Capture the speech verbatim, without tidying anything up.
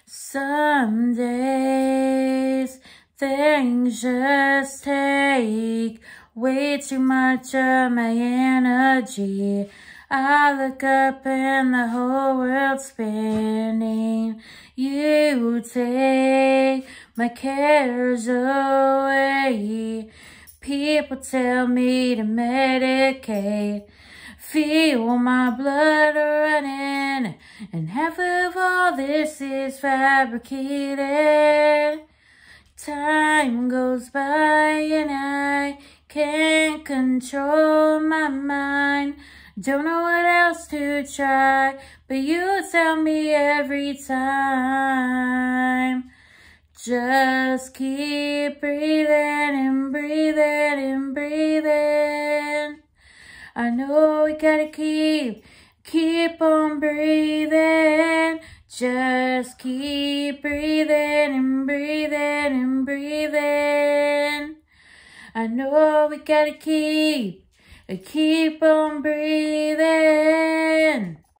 Some days things just take way too much of my energy. I look up and the whole world's spinning. You take my cares away. People tell me to medicate. Feel my blood running, and half of all this is fabricated. Time goes by and I can't control my mind. Don't know what else to try, but you tell me every time. Just keep breathing and breathing and breathing. I know we gotta keep, keep on breathing. Just keep breathing and breathing and breathing. I know we gotta keep, keep on breathing.